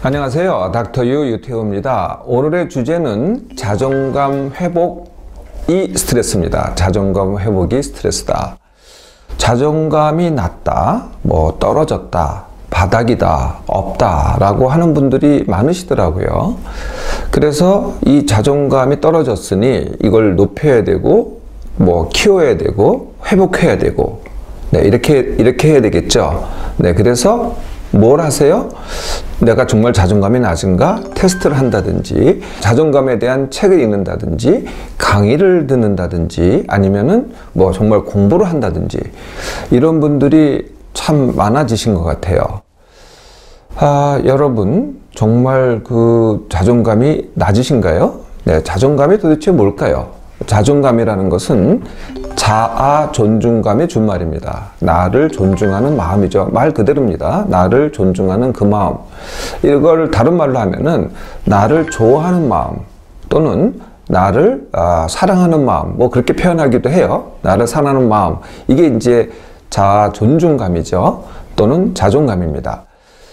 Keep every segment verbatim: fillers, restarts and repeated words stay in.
안녕하세요. 닥터 유 유태우입니다. 오늘의 주제는 자존감 회복이 스트레스입니다. 자존감 회복이 스트레스다. 자존감이 낮다, 뭐 떨어졌다, 바닥이다, 없다 라고 하는 분들이 많으시더라고요. 그래서 이 자존감이 떨어졌으니 이걸 높여야 되고 뭐 키워야 되고 회복해야 되고 네, 이렇게 이렇게 해야 되겠죠. 네, 그래서 뭘 하세요? 내가 정말 자존감이 낮은가? 테스트를 한다든지, 자존감에 대한 책을 읽는다든지, 강의를 듣는다든지, 아니면은 뭐 정말 공부를 한다든지, 이런 분들이 참 많아지신 것 같아요. 아, 여러분, 정말 그 자존감이 낮으신가요? 네, 자존감이 도대체 뭘까요? 자존감이라는 것은 자아 존중감의 준말입니다. 나를 존중하는 마음이죠. 말 그대로입니다. 나를 존중하는 그 마음. 이걸 다른 말로 하면은 나를 좋아하는 마음 또는 나를 아, 사랑하는 마음, 뭐 그렇게 표현하기도 해요. 나를 사랑하는 마음. 이게 이제 자아 존중감이죠. 또는 자존감입니다.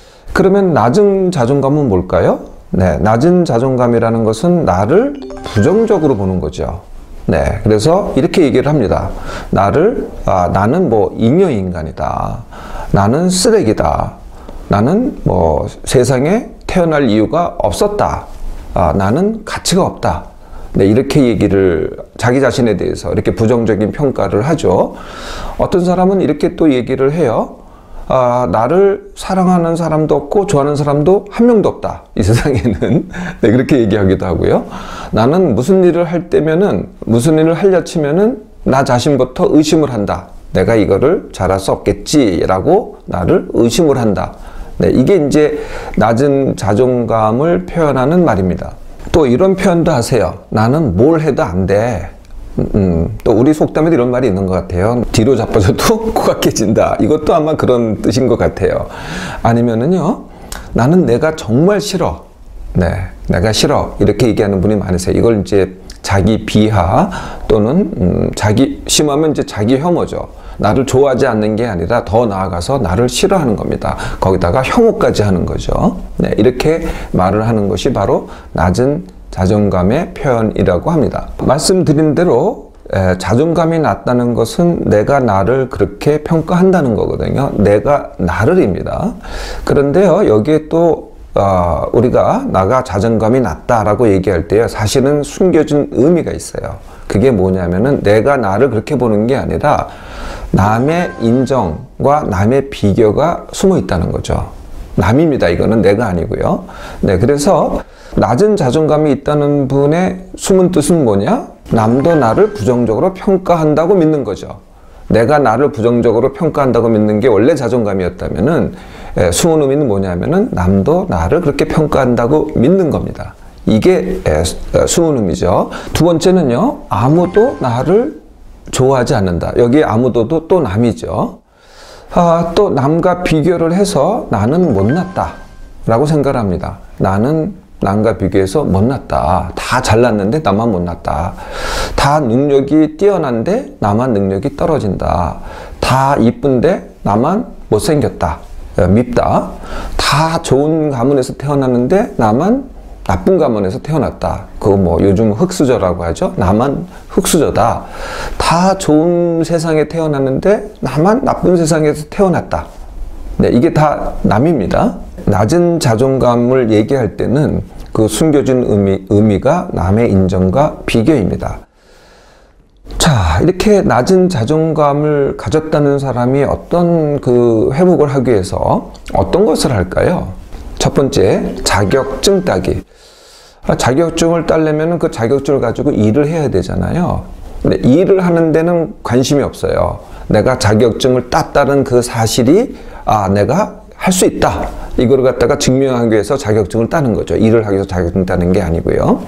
그러면 낮은 자존감은 뭘까요? 네, 낮은 자존감이라는 것은 나를 부정적으로 보는 거죠. 네, 그래서 이렇게 얘기를 합니다. 나를, 아, 나는 뭐 잉여인간이다. 나는 쓰레기다. 나는 뭐 세상에 태어날 이유가 없었다. 아, 나는 가치가 없다. 네, 이렇게 얘기를 자기 자신에 대해서 이렇게 부정적인 평가를 하죠. 어떤 사람은 이렇게 또 얘기를 해요. 아, 나를 사랑하는 사람도 없고 좋아하는 사람도 한 명도 없다. 이 세상에는. 네, 그렇게 얘기하기도 하고요. 나는 무슨 일을 할 때면은, 무슨 일을 하려 치면은 나 자신부터 의심을 한다. 내가 이거를 잘할 수 없겠지라고 나를 의심을 한다. 네, 이게 이제 낮은 자존감을 표현하는 말입니다. 또 이런 표현도 하세요. 나는 뭘 해도 안 돼. 음, 또 우리 속담에도 이런 말이 있는 것 같아요. 뒤로 자빠져도 코가 깨진다. 이것도 아마 그런 뜻인 것 같아요. 아니면은요, 나는 내가 정말 싫어. 네, 내가 싫어. 이렇게 얘기하는 분이 많으세요. 이걸 이제 자기 비하 또는 음, 자기 심하면 이제 자기 혐오죠. 나를 좋아하지 않는 게 아니라 더 나아가서 나를 싫어하는 겁니다. 거기다가 혐오까지 하는 거죠. 네, 이렇게 말을 하는 것이 바로 낮은 자존감의 표현이라고 합니다. 말씀드린 대로 에, 자존감이 낮다는 것은 내가 나를 그렇게 평가한다는 거거든요. 내가 나를입니다. 그런데요, 여기에 또 어, 우리가 나가 자존감이 낮다라고 얘기할 때 사실은 숨겨진 의미가 있어요. 그게 뭐냐면은 내가 나를 그렇게 보는 게 아니라 남의 인정과 남의 비교가 숨어 있다는 거죠. 남입니다. 이거는 내가 아니고요. 네, 그래서 낮은 자존감이 있다는 분의 숨은 뜻은 뭐냐? 남도 나를 부정적으로 평가한다고 믿는 거죠. 내가 나를 부정적으로 평가한다고 믿는 게 원래 자존감이었다면은 에, 숨은 의미는 뭐냐면은 남도 나를 그렇게 평가한다고 믿는 겁니다. 이게 에, 에, 숨은 의미죠. 두 번째는요, 아무도 나를 좋아하지 않는다. 여기 아무도도 또 남이죠. 아, 또 남과 비교를 해서 나는 못났다 라고 생각을 합니다. 나는 남과 비교해서 못났다. 다 잘났는데 나만 못났다. 다 능력이 뛰어난데 나만 능력이 떨어진다. 다 이쁜데 나만 못생겼다. 밉다. 다 좋은 가문에서 태어났는데 나만 나쁜 가문에서 태어났다. 그거 뭐 요즘 흙수저라고 하죠. 나만 흙수저다. 다 좋은 세상에 태어났는데 나만 나쁜 세상에서 태어났다. 네, 이게 다 남입니다. 낮은 자존감을 얘기할 때는 그 숨겨진 의미, 의미가 남의 인정과 비교입니다. 자, 이렇게 낮은 자존감을 가졌다는 사람이 어떤 그 회복을 하기 위해서 어떤 것을 할까요? 첫 번째, 자격증 따기. 자격증을 따려면 그 자격증을 가지고 일을 해야 되잖아요. 근데 일을 하는 데는 관심이 없어요. 내가 자격증을 땄다는 그 사실이 아, 내가 할 수 있다. 이거를 갖다가 증명하기 위해서 자격증을 따는 거죠. 일을 하기 위해서 자격증 따는 게 아니고요.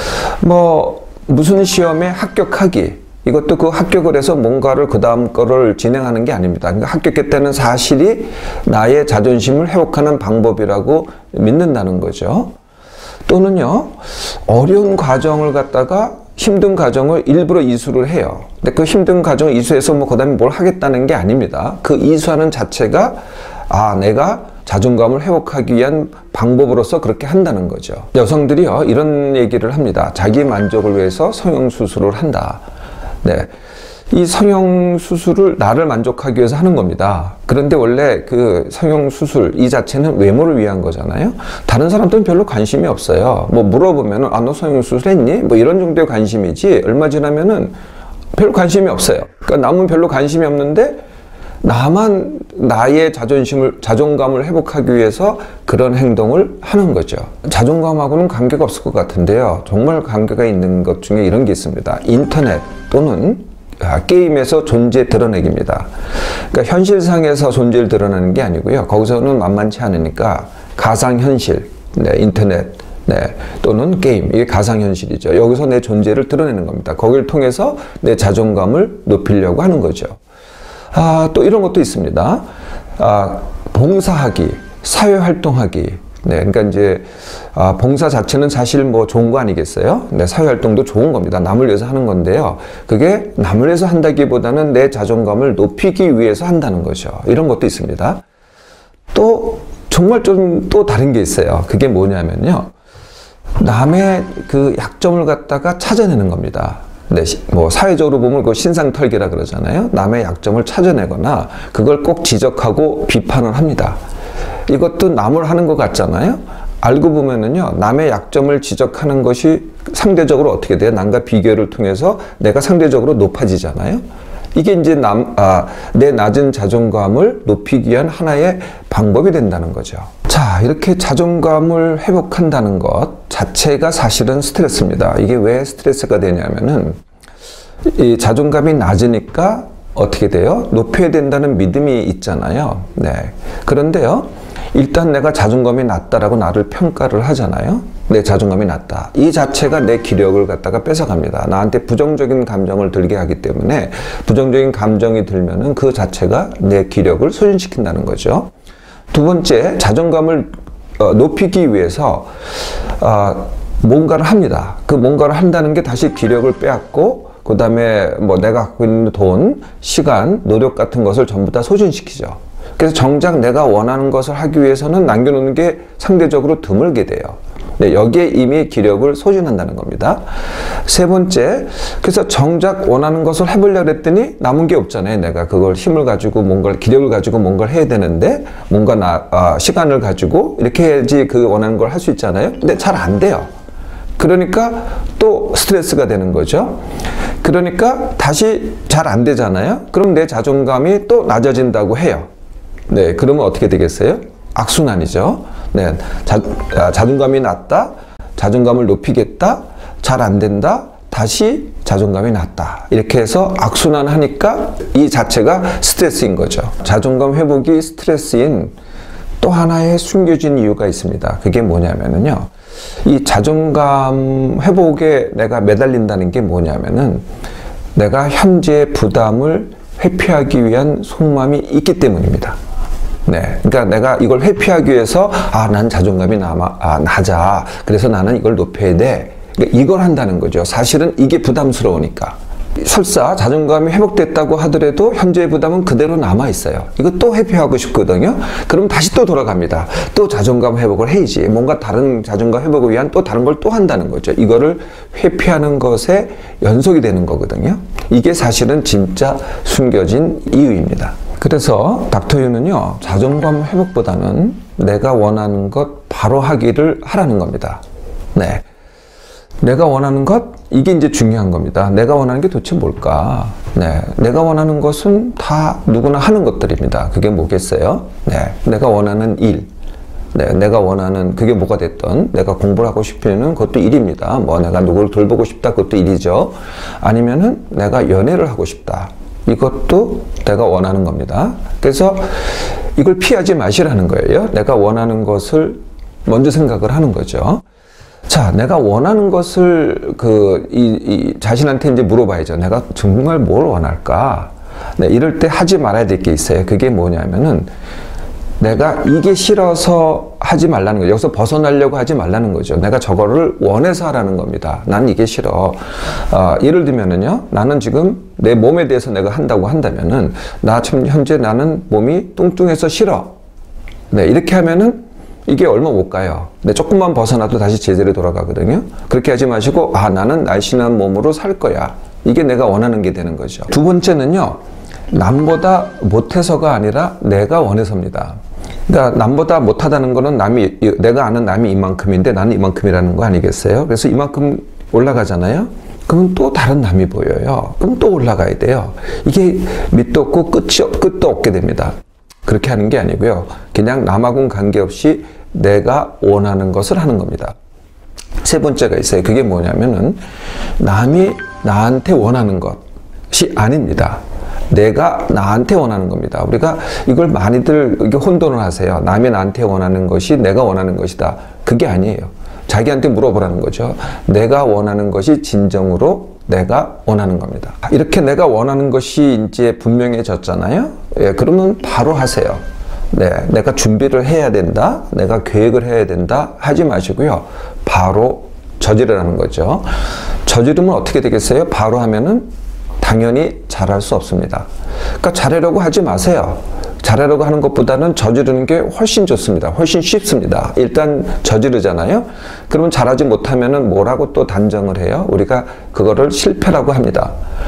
뭐 무슨 시험에 합격하기. 이것도 그 합격을 해서 뭔가를 그 다음 거를 진행하는 게 아닙니다. 그러니까 합격했다는 사실이 나의 자존심을 회복하는 방법이라고 믿는다는 거죠. 또는요, 어려운 과정을 갖다가 힘든 과정을 일부러 이수를 해요. 근데 그 힘든 과정을 이수해서 뭐 그 다음에 뭘 하겠다는 게 아닙니다. 그 이수하는 자체가 아, 내가 자존감을 회복하기 위한 방법으로서 그렇게 한다는 거죠. 여성들이요, 이런 얘기를 합니다. 자기 만족을 위해서 성형수술을 한다. 네. 이 성형수술을 나를 만족하기 위해서 하는 겁니다. 그런데 원래 그 성형수술 이 자체는 외모를 위한 거잖아요. 다른 사람들은 별로 관심이 없어요. 뭐 물어보면은, 아, 너 성형수술 했니? 뭐 이런 정도의 관심이지, 얼마 지나면은 별로 관심이 없어요. 그러니까 남은 별로 관심이 없는데, 나만 나의 자존심을, 자존감을 회복하기 위해서 그런 행동을 하는 거죠. 자존감하고는 관계가 없을 것 같은데요. 정말 관계가 있는 것 중에 이런 게 있습니다. 인터넷 또는 게임에서 존재 드러내기입니다. 그러니까 현실상에서 존재를 드러내는 게 아니고요. 거기서는 만만치 않으니까 가상현실, 네, 인터넷, 네, 또는 게임, 이게 가상현실이죠. 여기서 내 존재를 드러내는 겁니다. 거기를 통해서 내 자존감을 높이려고 하는 거죠. 아, 또 이런 것도 있습니다. 아, 봉사하기, 사회활동하기. 네, 그러니까 이제 아, 봉사 자체는 사실 뭐 좋은 거 아니겠어요? 네, 사회활동도 좋은 겁니다. 남을 위해서 하는 건데요. 그게 남을 위해서 한다기보다는 내 자존감을 높이기 위해서 한다는 거죠. 이런 것도 있습니다. 또 정말 좀 또 다른 게 있어요. 그게 뭐냐면요. 남의 그 약점을 갖다가 찾아내는 겁니다. 네, 뭐 사회적으로 보면 그 신상털기라 그러잖아요. 남의 약점을 찾아내거나 그걸 꼭 지적하고 비판을 합니다. 이것도 남을 하는 것 같잖아요. 알고 보면은요, 남의 약점을 지적하는 것이 상대적으로 어떻게 돼요? 남과 비교를 통해서 내가 상대적으로 높아지잖아요. 이게 이제 남, 아, 내 낮은 자존감을 높이기 위한 하나의 방법이 된다는 거죠. 자, 이렇게 자존감을 회복한다는 것 자체가 사실은 스트레스입니다. 이게 왜 스트레스가 되냐면은, 이 자존감이 낮으니까 어떻게 돼요? 높여야 된다는 믿음이 있잖아요. 네. 그런데요, 일단 내가 자존감이 낮다라고 나를 평가를 하잖아요. 내 자존감이 낮다. 이 자체가 내 기력을 갖다가 뺏어갑니다. 나한테 부정적인 감정을 들게 하기 때문에 부정적인 감정이 들면은 그 자체가 내 기력을 소진시킨다는 거죠. 두 번째, 자존감을 어, 높이기 위해서 어, 뭔가를 합니다. 그 뭔가를 한다는 게 다시 기력을 빼앗고 그 다음에 뭐 내가 갖고 있는 돈, 시간, 노력 같은 것을 전부 다 소진시키죠. 그래서 정작 내가 원하는 것을 하기 위해서는 남겨놓는 게 상대적으로 드물게 돼요. 네, 여기에 이미 기력을 소진한다는 겁니다. 세 번째, 그래서 정작 원하는 것을 해보려고 했더니 남은 게 없잖아요. 내가 그걸 힘을 가지고 뭔가를, 기력을 가지고 뭔가를 해야 되는데 뭔가 나, 아, 시간을 가지고 이렇게 해야지 그 원하는 걸 할 수 있잖아요. 근데 잘 안 돼요. 그러니까 또 스트레스가 되는 거죠. 그러니까 다시 잘 안 되잖아요. 그럼 내 자존감이 또 낮아진다고 해요. 네, 그러면 어떻게 되겠어요? 악순환이죠. 네, 자, 아, 자존감이 낮다, 자존감을 높이겠다, 잘 안 된다, 다시 자존감이 낮다. 이렇게 해서 악순환 하니까 이 자체가 스트레스인 거죠. 자존감 회복이 스트레스인 또 하나의 숨겨진 이유가 있습니다. 그게 뭐냐면요. 이 자존감 회복에 내가 매달린다는 게 뭐냐면은 내가 현재 부담을 회피하기 위한 속마음이 있기 때문입니다. 네, 그러니까 내가 이걸 회피하기 위해서 아, 난 자존감이 남아, 아, 낮아. 그래서 나는 이걸 높여야 돼. 그러니까 이걸 한다는 거죠. 사실은 이게 부담스러우니까. 설사 자존감이 회복됐다고 하더라도 현재의 부담은 그대로 남아 있어요. 이거 또 회피하고 싶거든요. 그럼 다시 또 돌아갑니다. 또 자존감 회복을 해야지. 뭔가 다른 자존감 회복을 위한 또 다른 걸 또 한다는 거죠. 이거를 회피하는 것에 연속이 되는 거거든요. 이게 사실은 진짜 숨겨진 이유입니다. 그래서 닥터유는요, 자존감 회복보다는 내가 원하는 것 바로 하기를 하라는 겁니다. 네. 내가 원하는 것, 이게 이제 중요한 겁니다. 내가 원하는 게 도대체 뭘까? 네. 내가 원하는 것은 다 누구나 하는 것들입니다. 그게 뭐겠어요? 네. 내가 원하는 일. 네. 내가 원하는, 그게 뭐가 됐던, 내가 공부를 하고 싶으면 그것도 일입니다. 뭐 내가 누구를 돌보고 싶다, 그것도 일이죠. 아니면은 내가 연애를 하고 싶다. 이것도 내가 원하는 겁니다. 그래서 이걸 피하지 마시라는 거예요. 내가 원하는 것을 먼저 생각을 하는 거죠. 자, 내가 원하는 것을 그, 이, 이 자신한테 이제 물어봐야죠. 내가 정말 뭘 원할까? 네, 이럴 때 하지 말아야 될 게 있어요. 그게 뭐냐면은 내가 이게 싫어서 하지 말라는 거죠. 여기서 벗어나려고 하지 말라는 거죠. 내가 저거를 원해서 하라는 겁니다. 난 이게 싫어. 어, 예를 들면은요, 나는 지금 내 몸에 대해서 내가 한다고 한다면은, 나 지금 현재 나는 몸이 뚱뚱해서 싫어. 네, 이렇게 하면은 이게 얼마 못 가요. 네, 조금만 벗어나도 다시 제자리로 돌아가거든요. 그렇게 하지 마시고, 아, 나는 날씬한 몸으로 살 거야. 이게 내가 원하는 게 되는 거죠. 두 번째는요, 남보다 못해서가 아니라 내가 원해서입니다. 그러니까 남보다 못하다는 거는 남이, 내가 아는 남이 이만큼인데 나는 이만큼이라는 거 아니겠어요? 그래서 이만큼 올라가잖아요? 그러면 또 다른 남이 보여요. 그럼 또 올라가야 돼요. 이게 밑도 없고 끝이, 끝도 없게 됩니다. 그렇게 하는 게 아니고요. 그냥 남하고는 관계없이 내가 원하는 것을 하는 겁니다. 세 번째가 있어요. 그게 뭐냐면은 남이 나한테 원하는 것이 아닙니다. 내가 나한테 원하는 겁니다. 우리가 이걸 많이들 이렇게 혼돈을 하세요. 남이 나한테 원하는 것이 내가 원하는 것이다. 그게 아니에요. 자기한테 물어보라는 거죠. 내가 원하는 것이 진정으로 내가 원하는 겁니다. 이렇게 내가 원하는 것이 이제 분명해졌잖아요. 예, 그러면 바로 하세요. 네, 내가 준비를 해야 된다. 내가 계획을 해야 된다. 하지 마시고요. 바로 저지르라는 거죠. 저지르면 어떻게 되겠어요? 바로 하면은 당연히 잘할 수 없습니다. 그러니까 잘하려고 하지 마세요. 잘하려고 하는 것보다는 저지르는 게 훨씬 좋습니다. 훨씬 쉽습니다. 일단 저지르잖아요. 그러면 잘하지 못하면은 뭐라고 또 단정을 해요? 우리가 그거를 실패라고 합니다.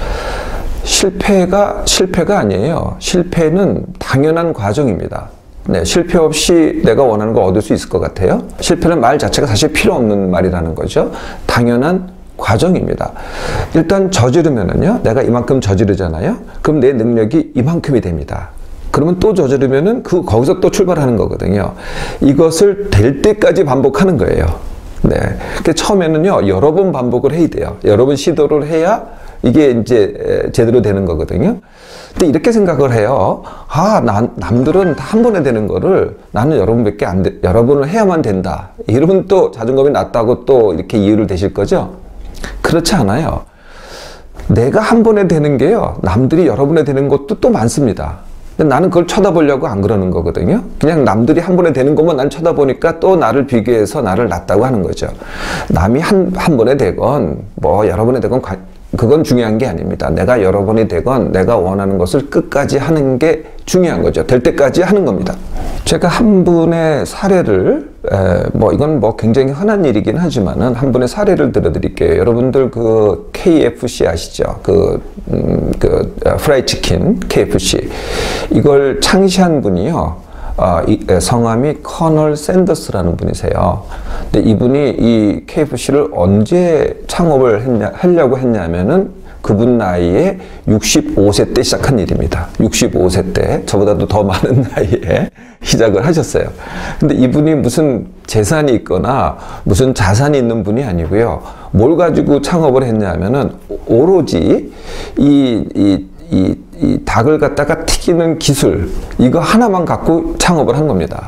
실패가 실패가 아니에요. 실패는 당연한 과정입니다. 네, 실패 없이 내가 원하는 걸 얻을 수 있을 것 같아요? 실패는 말 자체가 사실 필요 없는 말이라는 거죠. 당연한 과정입니다. 일단 저지르면은요, 내가 이만큼 저지르잖아요. 그럼 내 능력이 이만큼이 됩니다. 그러면 또 저지르면은 그 거기서 또 출발하는 거거든요. 이것을 될 때까지 반복하는 거예요. 네. 그 처음에는요, 여러 번 반복을 해야 돼요. 여러 번 시도를 해야 이게 이제 제대로 되는 거거든요. 근데 이렇게 생각을 해요. 아, 남, 남들은 한 번에 되는 거를 나는 여러 번밖에 안 돼, 여러 번을 해야만 된다. 이러면 또 자존감이 낮다고 또 이렇게 이유를 대실 거죠? 그렇지 않아요. 내가 한 번에 되는 게요, 남들이 여러 번에 되는 것도 또 많습니다. 근데 나는 그걸 쳐다보려고 안 그러는 거거든요. 그냥 남들이 한 번에 되는 것만 난 쳐다보니까 또 나를 비교해서 나를 낫다고 하는 거죠. 남이 한, 한 번에 되건 뭐 여러 번에 되건 그건 중요한 게 아닙니다. 내가 여러 번이 되건 내가 원하는 것을 끝까지 하는 게 중요한 거죠. 될 때까지 하는 겁니다. 제가 한 분의 사례를 에, 뭐 이건 뭐 굉장히 흔한 일이긴 하지만은 한 분의 사례를 들어드릴게요. 여러분들 그 케이에프씨 아시죠? 그, 음, 그 프라이 치킨 케이에프씨 이걸 창시한 분이요. 어, 이, 성함이 커널 샌더스라는 분이세요. 근데 이분이 이 케이에프씨를 언제 창업을 했냐, 하려고 했냐면은 그분 나이에 육십오 세 때 시작한 일입니다. 육십오 세 때, 저보다도 더 많은 나이에 시작을 하셨어요. 근데 이분이 무슨 재산이 있거나 무슨 자산이 있는 분이 아니고요. 뭘 가지고 창업을 했냐면은 오로지 이, 이, 이, 이 닭을 갖다가 튀기는 기술, 이거 하나만 갖고 창업을 한 겁니다.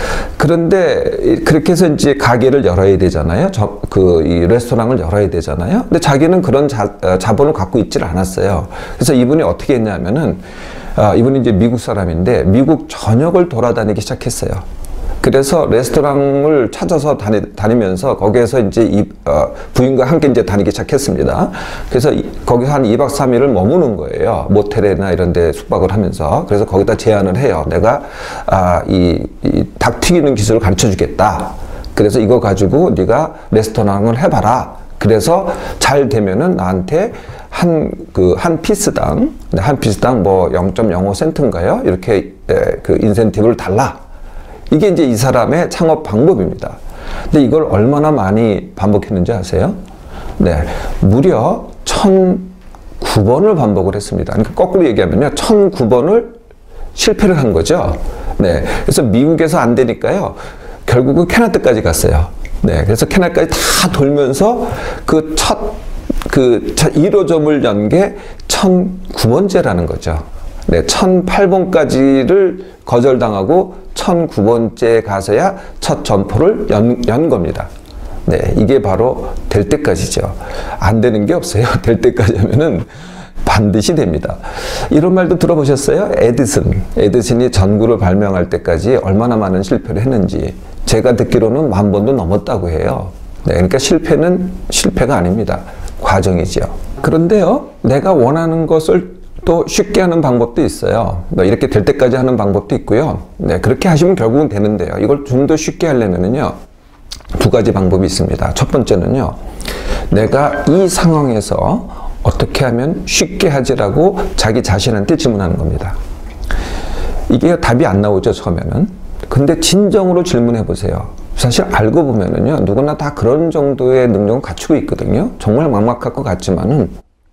그런데 그렇게 해서 이제 가게를 열어야 되잖아요. 저, 그, 이 레스토랑을 열어야 되잖아요. 근데 자기는 그런 자, 자본을 갖고 있질 않았어요. 그래서 이분이 어떻게 했냐면은, 어, 이분이 이제 미국 사람인데, 미국 전역을 돌아다니기 시작했어요. 그래서 레스토랑을 찾아서 다니, 다니면서 거기에서 이제 이, 어, 부인과 함께 이제 다니기 시작했습니다. 그래서 이, 거기서 한 이 박 삼 일을 머무는 거예요. 모텔이나 이런 데 숙박을 하면서. 그래서 거기다 제안을 해요. 내가, 아, 이, 이 닭 튀기는 기술을 가르쳐 주겠다. 그래서 이거 가지고 네가 레스토랑을 해봐라. 그래서 잘 되면은 나한테 한, 그, 한 피스당, 한 피스당 뭐 영 점 영오 센트인가요? 이렇게, 에, 그 인센티브를 달라. 이게 이제 이 사람의 창업 방법입니다. 근데 이걸 얼마나 많이 반복했는지 아세요? 네. 무려 천구 번을 반복을 했습니다. 그러니까 거꾸로 얘기하면요. 천구 번을 실패를 한 거죠. 네. 그래서 미국에서 안 되니까요. 결국은 캐나다까지 갔어요. 네. 그래서 캐나다까지 다 돌면서 그 첫, 그 일 호점을 연 게 천구 번째라는 거죠. 네. 천팔 번까지를 거절당하고 천구 번째 가서야 첫 점포를 연, 연 겁니다. 네, 이게 바로 될 때까지죠. 안 되는 게 없어요. 될 때까지 하면은 반드시 됩니다. 이런 말도 들어보셨어요? 에디슨. 에디슨이 전구를 발명할 때까지 얼마나 많은 실패를 했는지. 제가 듣기로는 만 번도 넘었다고 해요. 네, 그러니까 실패는 실패가 아닙니다. 과정이죠. 그런데요, 내가 원하는 것을 또 쉽게 하는 방법도 있어요. 뭐 이렇게 될 때까지 하는 방법도 있고요. 네, 그렇게 하시면 결국은 되는데요. 이걸 좀 더 쉽게 하려면은요, 두 가지 방법이 있습니다. 첫 번째는요, 내가 이 상황에서 어떻게 하면 쉽게 하지라고 자기 자신한테 질문하는 겁니다. 이게 답이 안 나오죠, 처음에는. 근데 진정으로 질문해 보세요. 사실 알고 보면은요, 누구나 다 그런 정도의 능력을 갖추고 있거든요. 정말 막막할 것 같지만은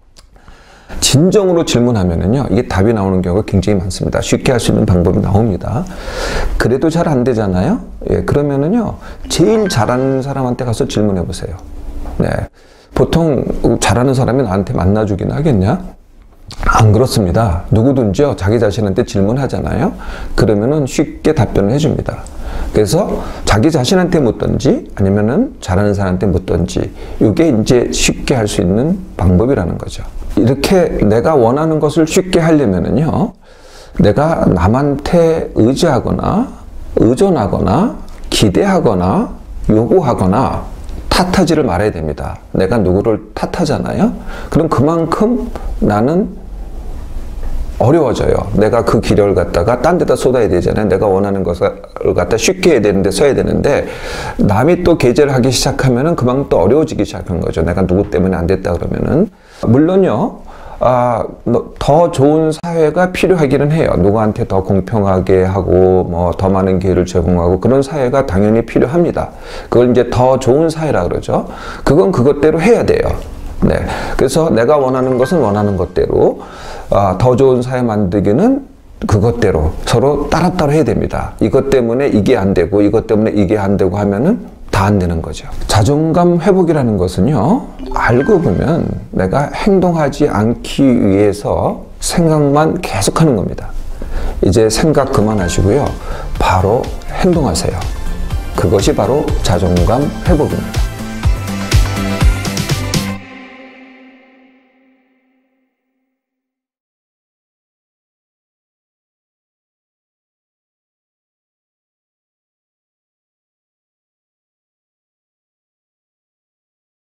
진정으로 질문하면은요, 이게 답이 나오는 경우가 굉장히 많습니다. 쉽게 할 수 있는 방법이 나옵니다. 그래도 잘 안 되잖아요. 예, 그러면은요, 제일 잘하는 사람한테 가서 질문해 보세요. 네, 보통 잘하는 사람이 나한테 만나주긴 하겠냐? 안 그렇습니다. 누구든지요, 자기 자신한테 질문하잖아요. 그러면은 쉽게 답변을 해줍니다. 그래서 자기 자신한테 묻든지 아니면은 잘하는 사람한테 묻든지, 이게 이제 쉽게 할 수 있는 방법이라는 거죠. 이렇게 내가 원하는 것을 쉽게 하려면은요, 내가 남한테 의지하거나 의존하거나 기대하거나 요구하거나 탓하지를 말아야 됩니다. 내가 누구를 탓하잖아요. 그럼 그만큼 나는 어려워져요. 내가 그 기력을 갖다가 딴 데다 쏟아야 되잖아요. 내가 원하는 것을 갖다 쉽게 해야 되는데, 써야 되는데, 남이 또 게재를 하기 시작하면은 그만큼 또 어려워지기 시작한 거죠. 내가 누구 때문에 안 됐다 그러면은. 물론요, 아, 더 좋은 사회가 필요하기는 해요. 누구한테 더 공평하게 하고, 뭐, 더 많은 기회를 제공하고, 그런 사회가 당연히 필요합니다. 그걸 이제 더 좋은 사회라 그러죠. 그건 그것대로 해야 돼요. 네. 그래서 내가 원하는 것은 원하는 것대로, 아, 더 좋은 사회 만들기는 그것대로 서로 따로따로 해야 됩니다. 이것 때문에 이게 안 되고, 이것 때문에 이게 안 되고 하면은 다 안 되는 거죠. 자존감 회복이라는 것은요, 알고 보면 내가 행동하지 않기 위해서 생각만 계속하는 겁니다. 이제 생각 그만하시고요, 바로 행동하세요. 그것이 바로 자존감 회복입니다.